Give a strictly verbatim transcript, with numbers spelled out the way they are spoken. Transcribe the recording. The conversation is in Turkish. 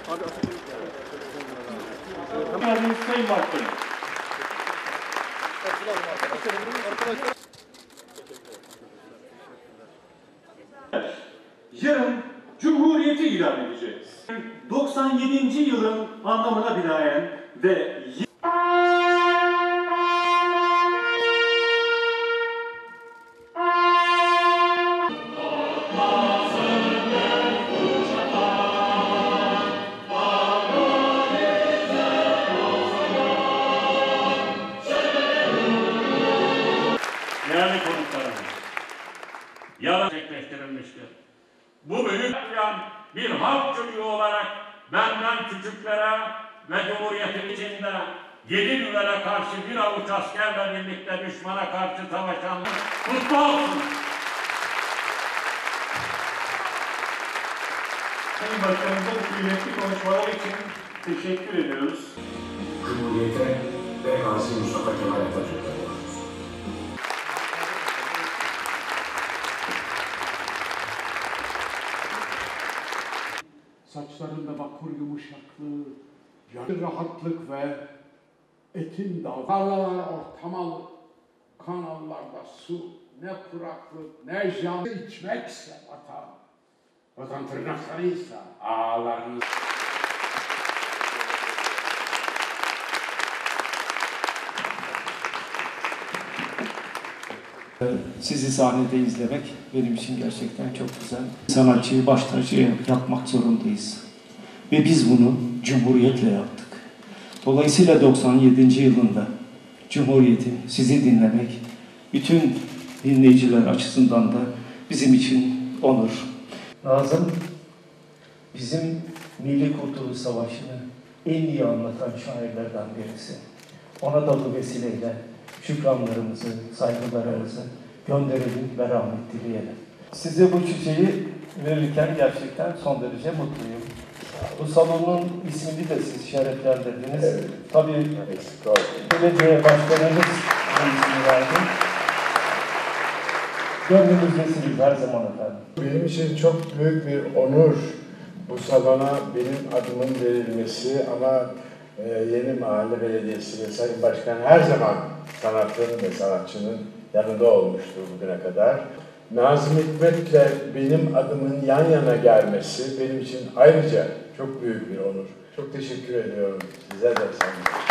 Geldiniz Sayın Başkanım. Yarın Cumhuriyeti ilan edeceğiz. doksan yedinci yılın anlamına binaen ve değerli konuklarım, yarın gerçekleştirilmiştir. Bu büyük plan bir halk çocuğu olarak benden küçüklere ve Cumhuriyetin içinde yedi düvele karşı bir avuç askerle birlikte düşmana karşı savaşanlar kutlu olsun. Sayın Başkanımıza bu kıymetli konuşmalar için teşekkür ediyoruz. Cumhuriyete ve Gazi Mustafa Kemal Atatürk'e. Saçlarında vakur yumuşaklığı, yarı rahatlık ve etin dalgalar ortamal kanallarda su, ne kuraklık, ne can içmekse vatan. Vatan tırnaklarıysa ağlarınız. Sizi sahnede izlemek benim için gerçekten çok güzel. Sanatçıyı baş tacı yapmak zorundayız. Ve biz bunu Cumhuriyet'le yaptık. Dolayısıyla doksan yedinci yılında Cumhuriyet'i, sizi dinlemek, bütün dinleyiciler açısından da bizim için onur. Nazım, bizim Milli Kurtuluş Savaşı'nı en iyi anlatan şairlerden birisi. Ona da bu vesileyle şükranlarımızı, saygılarımızı gönderelim ve rahmet dileyelim. Size bu çiçeği verirken gerçekten son derece mutluyum. Bu salonun ismini de siz şereflendirdiniz. Evet. Tabii belediye başkanımız bu ismi verdi. Gönlümüzdesiniz her zaman efendim. Benim için çok büyük bir onur bu salona benim adımın verilmesi ama Yeni Mahalle Belediyesi ve Sayın Başkan her zaman sanatın ve sanatçının yanında olmuştur bugüne kadar. Nazım Hikmet'le benim adımın yan yana gelmesi benim için ayrıca çok büyük bir onur. Çok teşekkür ediyorum size de.